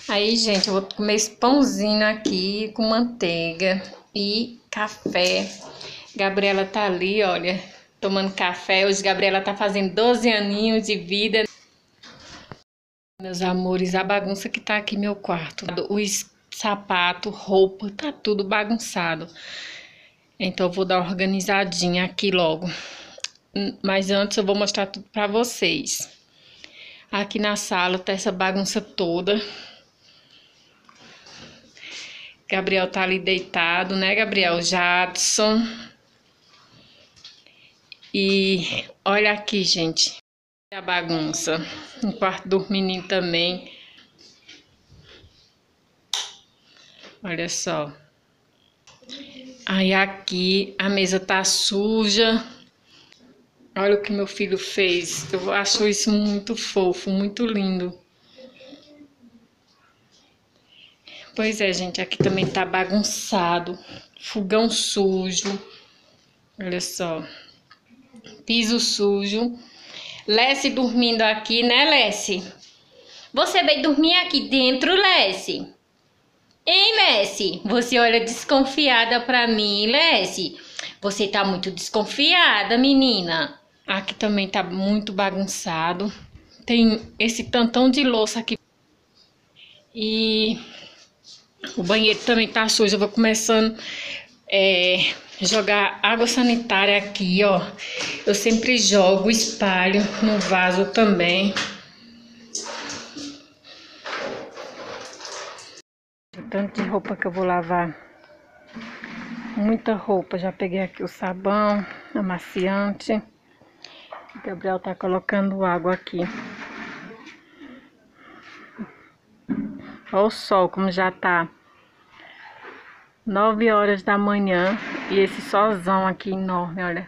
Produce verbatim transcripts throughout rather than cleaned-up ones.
Aí, gente, eu vou comer esse pãozinho aqui com manteiga e café. Gabriela tá ali, olha, tomando café. Hoje Gabriela tá fazendo doze aninhos de vida. Meus amores, a bagunça que tá aqui no meu quarto. Os sapatos, roupa, tá tudo bagunçado. Então eu vou dar uma organizadinha aqui logo. Mas antes eu vou mostrar tudo pra vocês. Aqui na sala tá essa bagunça toda. Gabriel tá ali deitado, né, Gabriel? Jadson. E olha aqui, gente, a bagunça. No quarto do menino também. Olha só. Aí aqui a mesa tá suja. Olha o que meu filho fez. Eu acho isso muito fofo, muito lindo. Pois é, gente, aqui também tá bagunçado. Fogão sujo. Olha só. Piso sujo. Lessie dormindo aqui, né, Lessie? Você veio dormir aqui dentro, Lessie? Hein, Lessie? Você olha desconfiada pra mim, Lessie? Você tá muito desconfiada, menina. Aqui também tá muito bagunçado. Tem esse tantão de louça aqui. E o banheiro também tá sujo. Eu vou começando é, jogar água sanitária aqui, ó. Eu sempre jogo, espalho no vaso também. Tanto de roupa que eu vou lavar. Muita roupa. Já peguei aqui o sabão, amaciante. O Gabriel tá colocando água aqui. Olha o sol como já tá. Nove horas da manhã. E esse solzão aqui enorme, olha.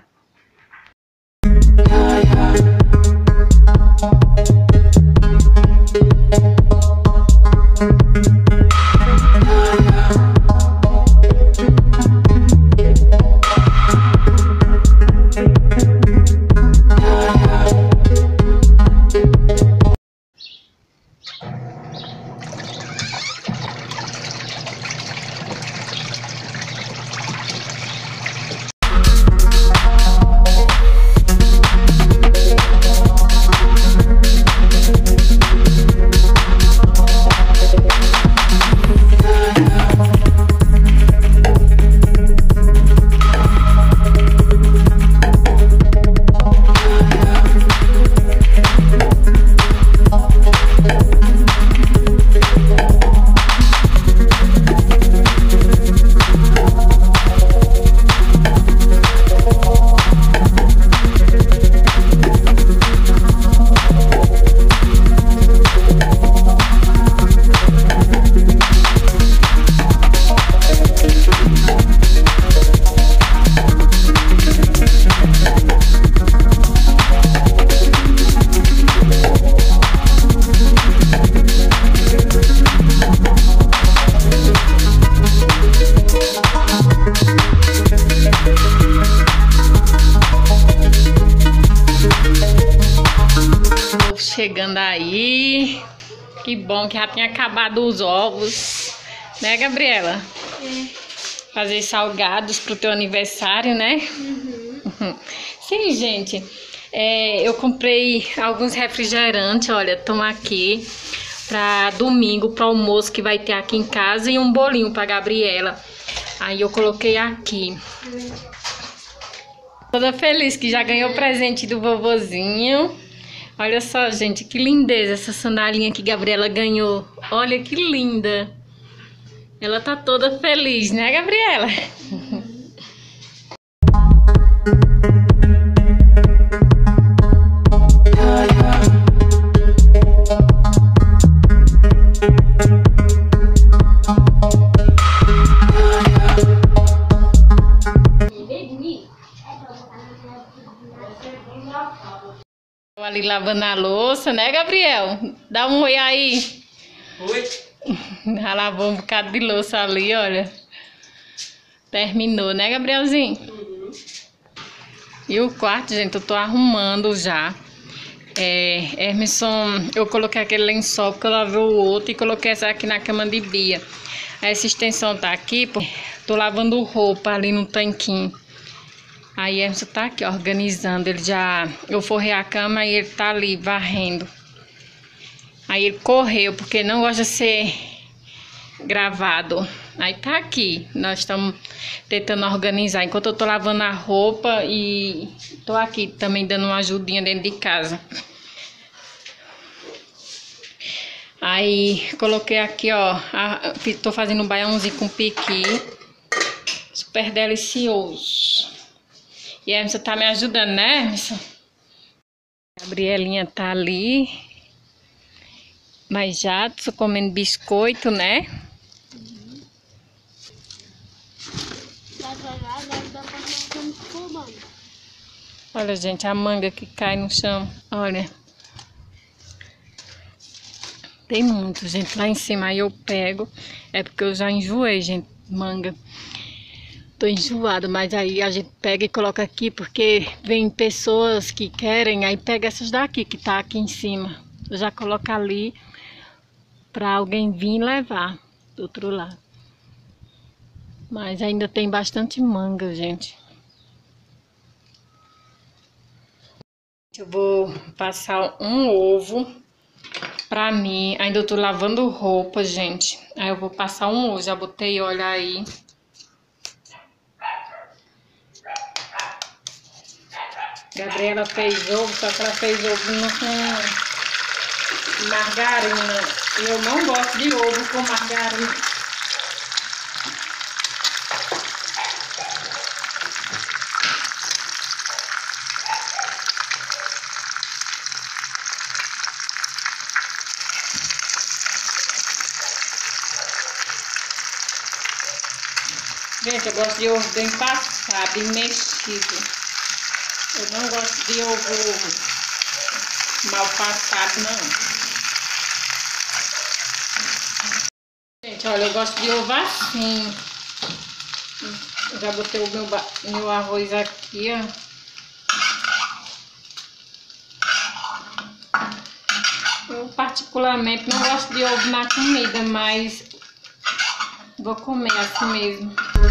Chegando aí. Que bom que já tinha acabado os ovos. Né, Gabriela? É. Fazer salgados pro teu aniversário, né? Uhum. Sim, gente. É, eu comprei alguns refrigerantes, olha, estão aqui para domingo, para almoço que vai ter aqui em casa e um bolinho para Gabriela. Aí eu coloquei aqui. Toda feliz que já ganhou o presente do vovozinho. Olha só, gente, que lindeza essa sandalinha que Gabriela ganhou. Olha que linda. Ela tá toda feliz, né, Gabriela? Ali lavando a louça, né, Gabriel? Dá um oi aí. Oi. Já lavou um bocado de louça ali, olha. Terminou, né, Gabrielzinho? Uhum. E o quarto, gente, eu tô arrumando já. É, Emerson, eu coloquei aquele lençol porque eu lavei o outro e coloquei essa aqui na cama de Bia. Essa extensão tá aqui, porque tô lavando roupa ali no tanquinho. Aí Emerson tá aqui organizando, ele já... Eu forrei a cama e ele tá ali varrendo. Aí ele correu, porque não gosta de ser gravado. Aí tá aqui, nós estamos tentando organizar, enquanto eu tô lavando a roupa e tô aqui também dando uma ajudinha dentro de casa. Aí coloquei aqui, ó, a, tô fazendo um baiãozinho com piqui, super delicioso. E a Emerson tá me ajudando, né, Emerson? A Gabrielinha tá ali, mas já tô comendo biscoito, né? Olha, gente, a manga que cai no chão. Olha. Tem muito, gente, lá em cima. Aí eu pego. É porque eu já enjoei, gente, manga. Tô enjoada, mas aí a gente pega e coloca aqui. Porque vem pessoas que querem. Aí pega essas daqui, que tá aqui em cima. Eu já coloco ali pra alguém vir levar do outro lado. Mas ainda tem bastante manga, gente. Eu vou passar um ovo pra mim. Ainda eu tô lavando roupa, gente. Aí eu vou passar um ovo. Já botei, olha aí. Gabriela fez ovo, só que ela fez ovo com margarina. Eu não gosto de ovo com margarina. Gente, eu gosto de ovo bem passado e mexido. Eu não gosto de ovo mal passado, não. Gente, olha, eu gosto de ovo assim. Eu já botei o meu, meu arroz aqui, ó. Eu particularmente não gosto de ovo na comida, mas vou comer assim mesmo.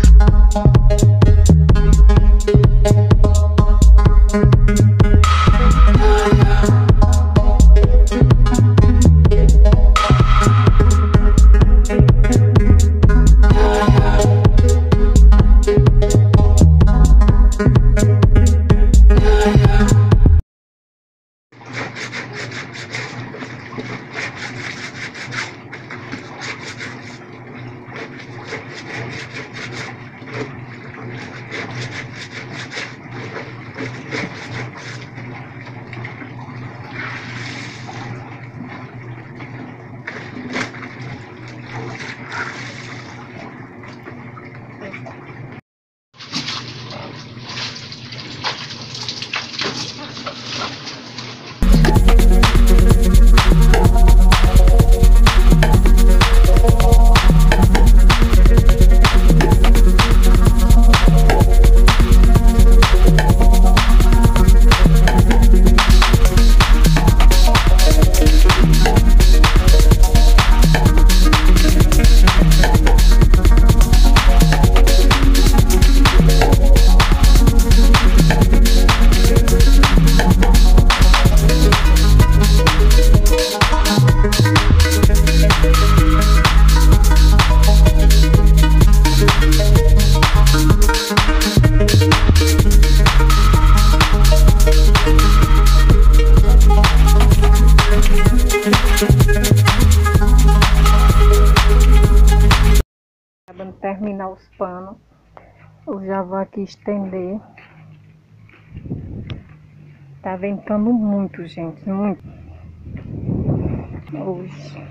Acabando de terminar os panos, eu já vou aqui estender. Tá ventando muito, gente, muito. Hoje.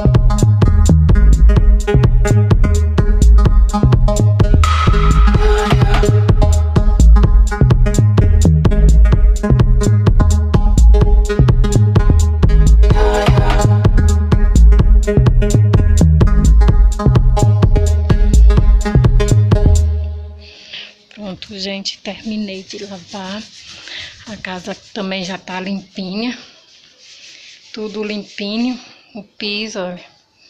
Yeah. gente, terminei de lavar. A casa também já tá limpinha. Tudo limpinho. O piso, olha.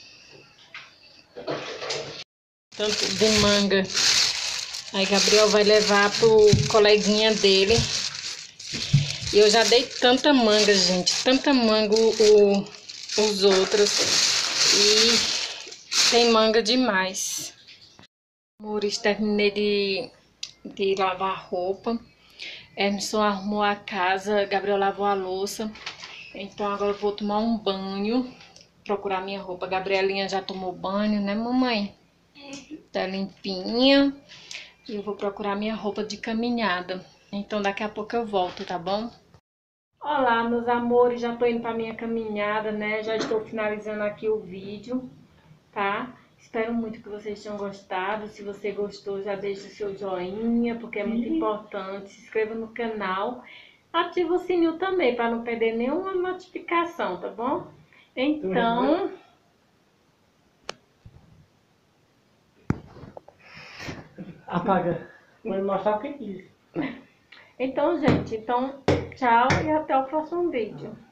Tanto de manga. Aí Gabriel vai levar pro coleguinha dele. E eu já dei tanta manga, gente. Tanta manga o, os outros. E tem manga demais. Amores, terminei de, de lavar roupa. Emerson arrumou a casa. Gabriel lavou a louça. Então agora eu vou tomar um banho. Procurar minha roupa. Gabrielinha já tomou banho, né, mamãe? Tá limpinha. E eu vou procurar minha roupa de caminhada. Então daqui a pouco eu volto, tá bom? Olá, meus amores. Já tô indo pra minha caminhada, né? Já estou finalizando aqui o vídeo, tá? Espero muito que vocês tenham gostado. Se você gostou, já deixa o seu joinha, porque é muito importante. Se inscreva no canal. Ativa o sininho também, para não perder nenhuma notificação, tá bom? Então... Apaga. Vou mostrar o que diz. Então, gente, então, tchau e até o próximo vídeo.